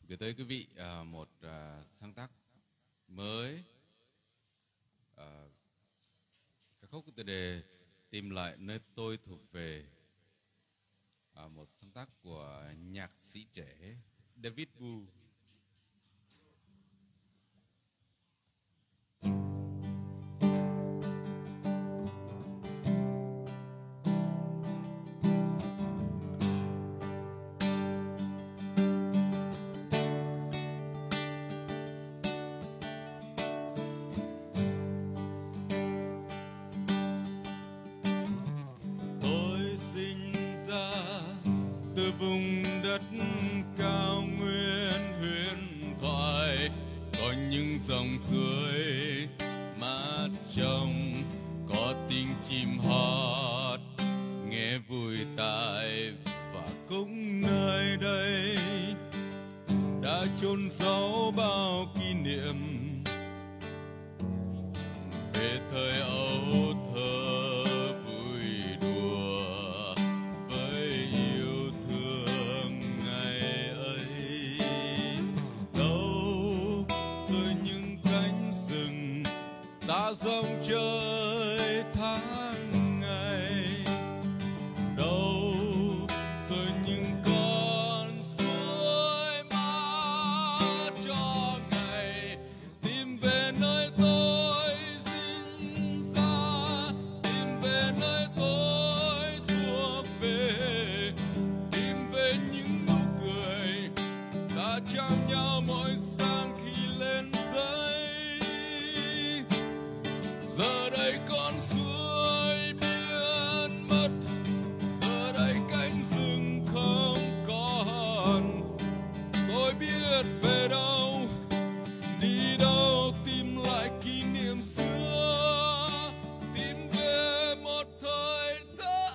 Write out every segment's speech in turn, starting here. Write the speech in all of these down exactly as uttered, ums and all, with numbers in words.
gửi tới quý vị uh, một uh, sáng tác mới, uh, ca khúc có tựa đề Tìm Lại Nơi Tôi Thuộc Về, uh, một sáng tác của nhạc sĩ trẻ David Wu. Từ vùng đất cao nguyên huyền thoại, có những dòng suối mát trong, có tiếng chim hót nghe vui tai, và cũng nơi đây đã chôn giấu bao kỷ niệm về thời ấu thơ vui đùa với yêu thương ngày ấy. Đâu rồi những cánh rừng ta rong chơi tháng ngày, đâu rồi những con suối mát cho ngày tìm về nơi tôi sinh ra, tìm về nơi tôi thuộc về, tìm về những nụ cười ta trao nhau mỗi sáng khi lên giấy. Giờ đây con suối biến mất, giờ đây cánh rừng không còn, tôi biết về đâu, đi đâu tìm lại kỷ niệm xưa, tìm về một thời thơ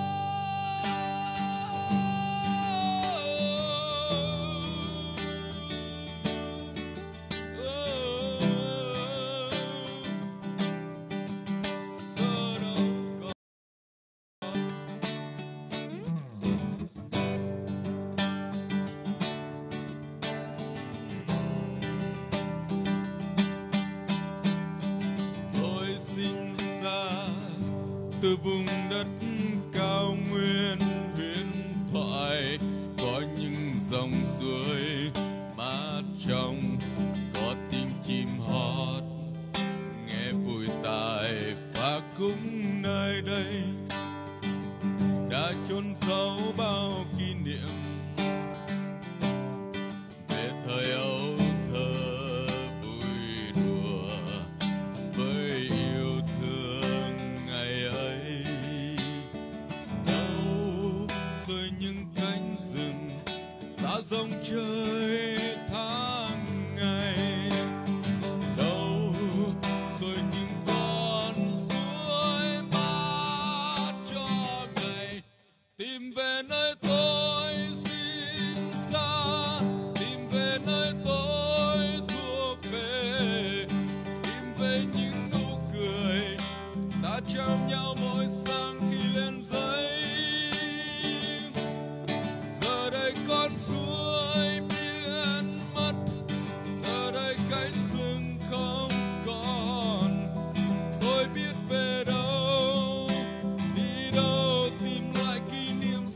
giờ đâu còn. Tôi sinh ra từ vùng đất cao nguyên huyền thoại, có những dòng suối mát trong, có tiếng chim hót nghe vui tai, và cũng nơi đây đã chôn giấu bao kỷ niệm về thời ấu thơ vui đùa với yêu thương ngày ấy. Đâu rồi những cánh rừng ta rong chơi tháng ngày, đâu rồi những con suối mát cho ngày tìm về nơi tôi sinh ra, tìm về nơi tôi thuộc về, tìm về những nụ cười ta trao nhau mỗi sáng khi lên giấy. Giờ đây con suối biến mất, giờ đây cánh rừng không còn, tôi biết về đâu, đi đâu tìm lại kỷ niệm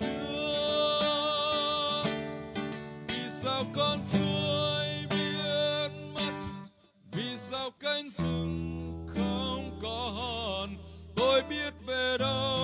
xưa. Vì sao con suối biến mất, vì sao cánh rừng không còn, tôi biết về đâu.